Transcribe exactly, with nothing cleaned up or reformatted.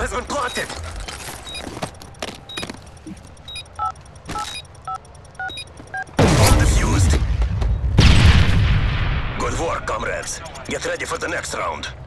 has been planted! Bomb defused. Good work, comrades. Get ready for the next round.